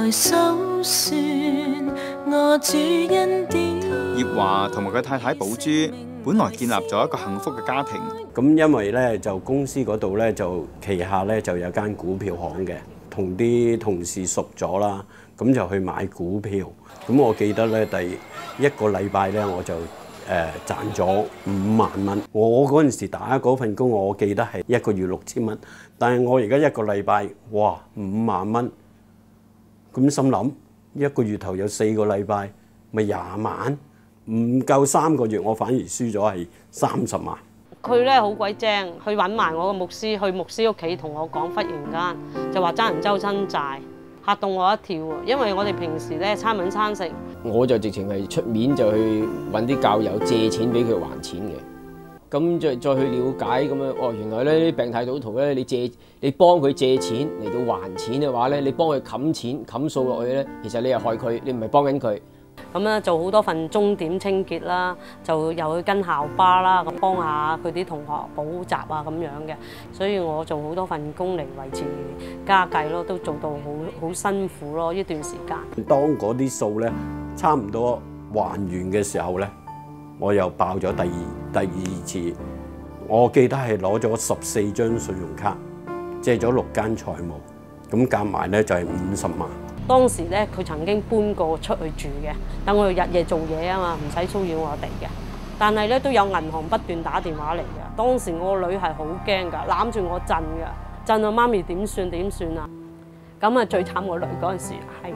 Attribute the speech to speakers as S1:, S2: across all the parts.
S1: 來數算我主恩典。
S2: 葉華同埋佢太太寶珠本來建立咗一個幸福嘅家庭。
S3: 咁因為咧就公司嗰度咧就旗下咧就有間股票行嘅，同啲同事熟咗啦，咁就去買股票。咁我記得咧第一個禮拜咧我就賺咗5萬蚊。我嗰陣時打嗰份工，我記得係一個月6000蚊，但係我而家一個禮拜哇5萬蚊，咁心諗一個月頭有4個禮拜，咪20萬，唔夠3個月，我反而輸咗係30萬。
S4: 佢咧好鬼精，去揾埋我個牧師，去牧師屋企同我講，忽然間就話爭人周身債，嚇到我一跳喎。因為我哋平時咧餐揾餐食，
S5: 我就直情係出面就去揾啲教友借錢俾佢還錢嘅。咁再去了解咁樣，哦，原來咧啲病態賭徒咧，你幫佢借錢嚟到還錢嘅話咧，你幫佢冚錢冚數落去咧，其實你係害佢，你唔係幫緊佢。
S4: 咁咧做好多份鐘點清潔啦，就又去跟校巴啦，咁幫下佢啲同學補習啊咁樣嘅，所以我做好多份工嚟維持家計咯，都做到好辛苦咯呢段時間。
S3: 當嗰啲數咧差唔多還完嘅時候咧，我又爆咗第二次。我記得係攞咗14張信用卡，借咗6間財務，咁夾埋咧就係50萬。
S4: 當時咧，佢曾經搬過出去住嘅，等我哋日夜做嘢啊嘛，唔使騷擾我哋嘅。但係咧都有銀行不斷打電話嚟嘅。當時我個女係好驚㗎，攬住我震㗎，震到媽咪點算啊？咁啊最慘我女嗰陣時係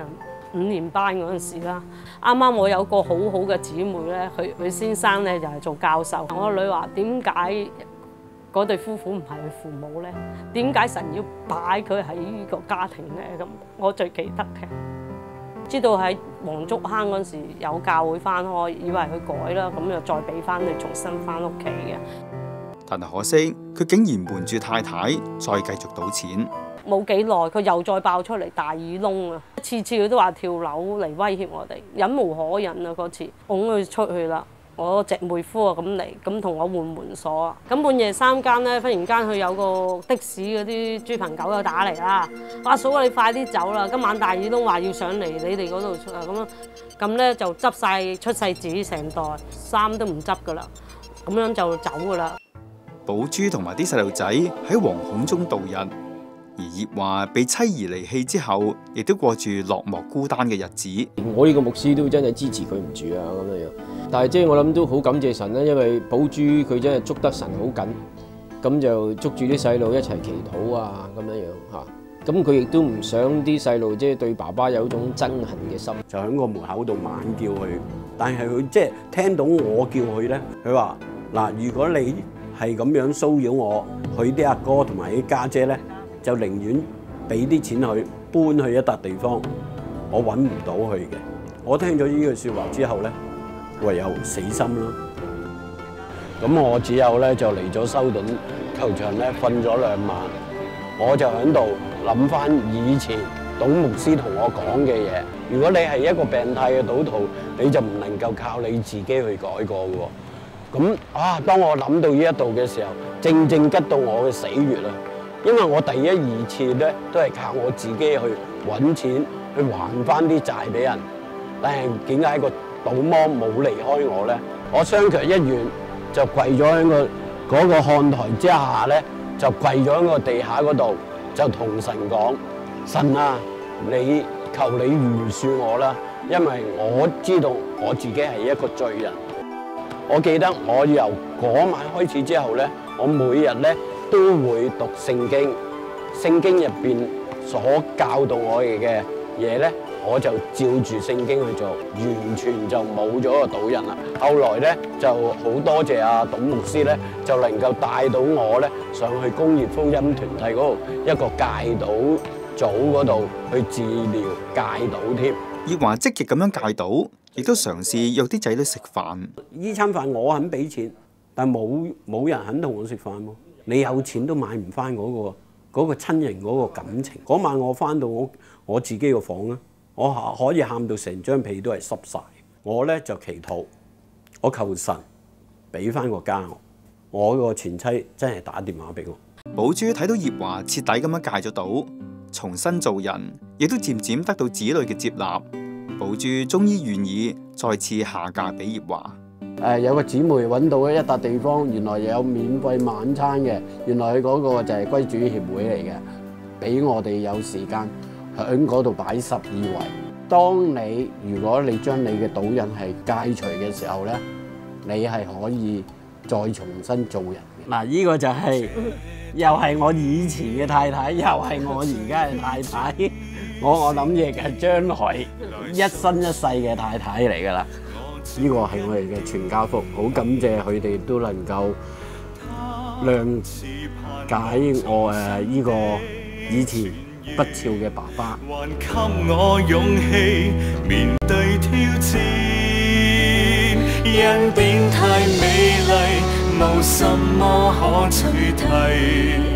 S4: 5年班嗰陣時啦。啱啱我有個好好嘅姊妹咧，佢先生咧就係做教授。我個女話點解嗰對夫婦唔係佢父母咧？點解神要擺佢喺呢個家庭咧？咁我最記得嘅，知道喺黃竹坑嗰陣時有教會翻開，以為佢改啦，咁又再俾翻佢重新翻屋企嘅。
S2: 但係可惜，佢竟然瞞住太太，再繼續賭錢。
S4: 冇幾耐，佢又再爆出嚟大耳窿啊！次次佢都話跳樓嚟威脅我哋，忍無可忍啊！嗰次拱佢出去啦。我隻妹夫啊咁嚟，咁同我換門鎖啊。咁半夜3更咧，忽然間佢有個的士嗰啲豬朋狗友打嚟啦。阿嫂啊，你快啲走啦！今晚大耳窿話要上嚟你哋嗰度出啊。咁咧就執晒出世紙成袋，衫都唔執噶啦。咁樣就走噶啦。
S2: 寶珠同埋啲細路仔喺惶恐中度日，而葉華被妻兒離棄之後，亦都過住落寞孤單嘅日子。
S5: 我呢個牧師都真係支持佢唔住啊咁樣。但係即係我諗都好感謝神啦，因為寶珠佢真係捉得神好緊，咁就捉住啲細路一齊祈禱啊咁樣嚇。咁佢亦都唔想啲細路即係對爸爸有一種憎恨嘅心，
S3: 就喺個門口度猛叫佢。但係佢即係聽到我叫佢咧，佢話嗱，如果你係咁樣騷擾我，佢啲阿哥同埋啲家姐咧，就寧願俾啲錢佢搬去一笪地方，我揾唔到佢嘅。我聽咗呢句説話之後咧，唯有死心咯。咁我只有咧就嚟咗修頓球場咧瞓咗2晚，我就喺度諗翻以前董牧師同我講嘅嘢。如果你係一個病態嘅賭徒，你就唔能夠靠你自己去改過嘅喎。咁當我諗到呢一度嘅時候，正吉到我嘅死穴啦。因為我第1、2次咧都係靠我自己去揾錢去還翻啲債俾人，但係點解個賭魔冇離開我咧？我雙腳一軟就跪咗喺嗰個看台之下咧，就跪咗喺個地下嗰度，就同神講：神啊，你求你饒恕我啦，因為我知道我自己係一個罪人。我記得我由嗰晚開始之後咧，我每日咧都會讀聖經，聖經入邊所教導我哋嘅嘢咧，我就照住聖經去做，完全就冇咗個賭癮啦。後來咧就好多謝阿董牧師咧，就能夠帶到我咧上去工業福音團體嗰度一個戒賭組嗰度去治療戒賭添。
S2: 葉華積極咁樣戒賭，亦都嘗試約啲仔女食飯。
S3: 呢餐飯我肯俾錢，但冇人肯同我食飯喎。你有錢都買唔翻嗰個親人嗰個感情。嗰晚我翻到我自己個房咧，我可以喊到成張被都係濕晒。我咧就祈禱，我求神俾翻個家我個前妻真係打電話俾我。
S2: 寶珠睇到葉華徹底咁樣戒咗賭， 重新做人，亦都漸漸得到子女嘅接納。寶珠終於願意再次下嫁俾葉華。
S3: 有個姊妹揾到一笪地方，原來有免費晚餐嘅，原來佢嗰個就係歸主協會嚟嘅，俾我哋有時間喺嗰度擺12圍。當如果你將你嘅賭癮係戒除嘅時候咧，你係可以再重新做人嘅。嗱，呢個就係又係我以前嘅太太，又係我而家嘅太太。我諗亦係將來一生一世嘅太太嚟㗎啦。呢個係我哋嘅全家福，好感謝佢哋都能夠諒解我呢個以前不肖嘅爸爸。還給我勇氣面對挑戰，
S1: 因變態美麗無什麼可取替。